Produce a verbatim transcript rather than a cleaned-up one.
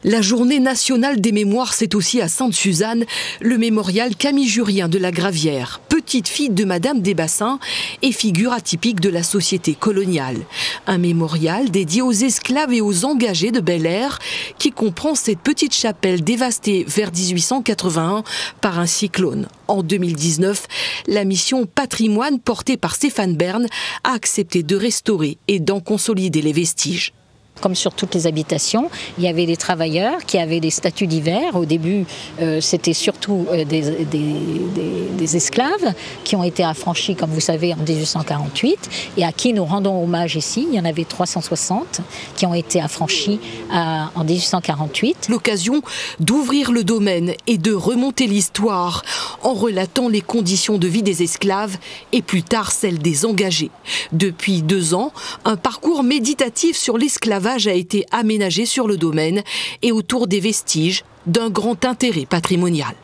La journée nationale des mémoires, c'est aussi à Sainte-Suzanne, le mémorial Camille Jurien de la Gravière, petite fille de Madame des Bassins et figure atypique de la société coloniale. Un mémorial dédié aux esclaves et aux engagés de Bel-Air qui comprend cette petite chapelle dévastée vers mille huit cent quatre-vingt-un par un cyclone. En deux mille dix-neuf, la mission Patrimoine portée par Stéphane Bern a accepté de restaurer et d'en consolider les vestiges. Comme sur toutes les habitations, il y avait des travailleurs qui avaient des statuts divers. Au début, euh, c'était surtout euh, des, des, des, des esclaves qui ont été affranchis, comme vous savez, en mille huit cent quarante-huit et à qui nous rendons hommage ici. Il y en avait trois cent soixante qui ont été affranchis à, en mille huit cent quarante-huit. L'occasion d'ouvrir le domaine et de remonter l'histoire en relatant les conditions de vie des esclaves et plus tard celles des engagés. Depuis deux ans, un parcours méditatif sur l'esclavage a été aménagé sur le domaine et autour des vestiges d'un grand intérêt patrimonial.